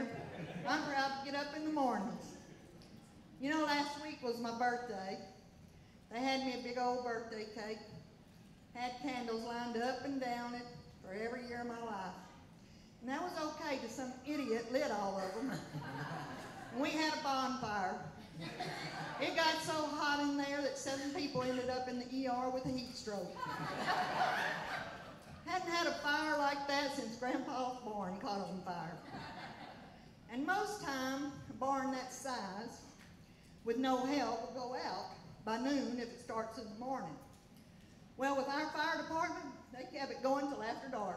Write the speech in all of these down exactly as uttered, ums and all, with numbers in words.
there. I'm proud to get up in the mornings. You know, last week was my birthday. They had me a big old birthday cake. Had candles lined up and down it for every year of my life. And that was okay till some idiot lit all of them. And we had a bonfire. It got so hot in there that seven people ended up in the E R with a heat stroke. Hadn't had a fire like that since Grandpa's barn caught on fire. And most time, a barn that size, with no help, will go out by noon if it starts in the morning. Well, with our fire department, they kept it going till after dark.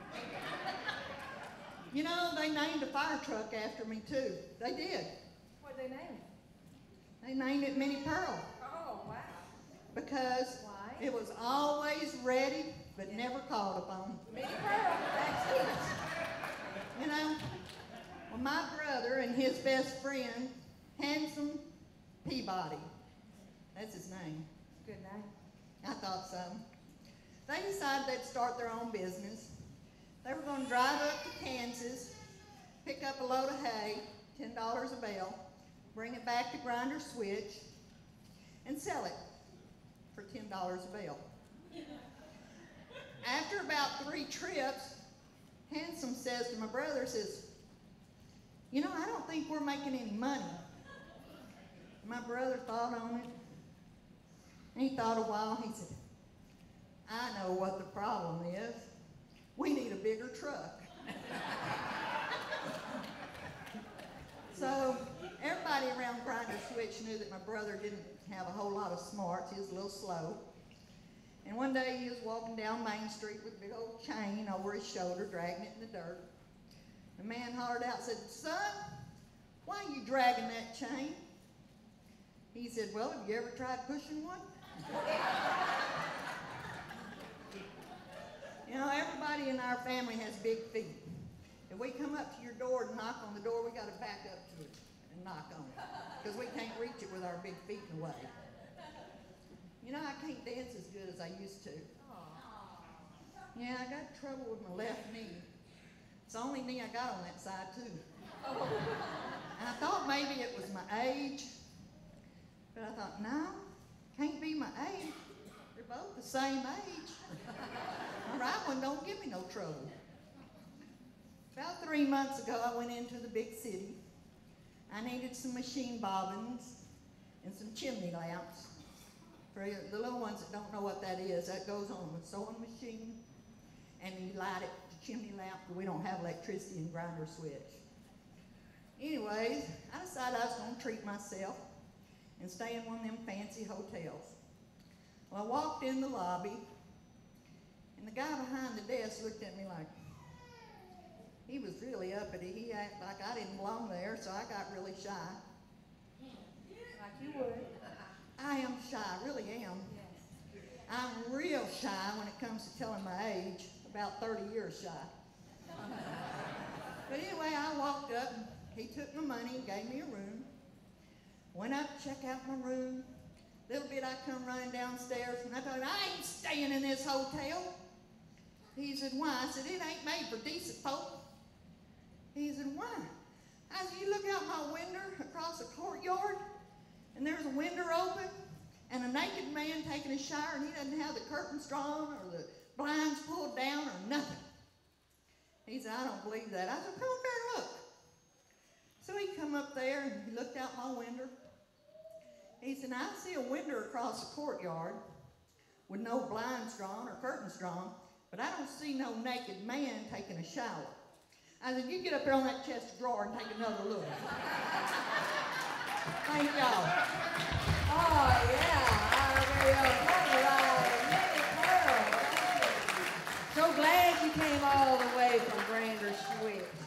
You know, they named a fire truck after me too. They did. What'd they name it? They named it Minnie Pearl. Oh, wow. Because Why? it was always ready, but never called upon. Minnie Pearl, that's it. You know, well, my brother and his best friend, Handsome Peabody, that's his name. Good name. I thought so. They decided they'd start their own business. They were going to drive up to Kansas, pick up a load of hay, ten dollars a bale, bring it back to Grinder Switch, and sell it for ten dollars a bale. After about three trips, Handsome says to my brother, says, you know, I don't think we're making any money. My brother thought on it, and he thought a while. He said, I know what the problem is. We need a bigger truck. So everybody around Grinder Switch knew that my brother didn't have a whole lot of smarts. He was a little slow. And one day he was walking down Main Street with a big old chain over his shoulder, dragging it in the dirt. The man hollered out, said, son, why are you dragging that chain? He said, well, have you ever tried pushing one? You know, everybody in our family has big feet. If we come up to your door and knock on the door, we got to back up to it and knock on it, because we can't reach it with our big feet in the way. You know, I can't dance as good as I used to. Yeah, I got trouble with my left knee. It's the only knee I got on that side, too. And I thought maybe it was my age, but I thought, no, can't be my age. They're both the same age. The right one don't give me no trouble. About three months ago, I went into the big city. I needed some machine bobbins and some chimney lamps. For the little ones that don't know what that is, that goes on with sewing machine, and you light it with the chimney lamp, because we don't have electricity in Grinder Switch. Anyways, I decided I was going to treat myself and stay in one of them fancy hotels. Well, I walked in the lobby, and the guy behind the desk looked at me like, he was really uppity. He acted like I didn't belong there, so I got really shy. Like you would. I am shy, I really am. Yes. I'm real shy when it comes to telling my age, about thirty years shy. But anyway, I walked up, and he took my money and gave me a room. Went up to check out my room. Little bit I come running downstairs, and I told him, I ain't staying in this hotel. He said, why? I said, it ain't made for decent folk. He said, why? I said, you look out my window across the courtyard, and there's a window open, and a naked man taking a shower, and he doesn't have the curtains drawn or the blinds pulled down or nothing. He said, I don't believe that. I said, come up there and look. So he come up there, and he looked out my window. He said, I see a window across the courtyard with no blinds drawn or curtains drawn, but I don't see no naked man taking a shower. I said, you get up there on that chest of drawer and take another look. Thank y'all. Oh, yeah. So glad you came all the way from Grinder Switch.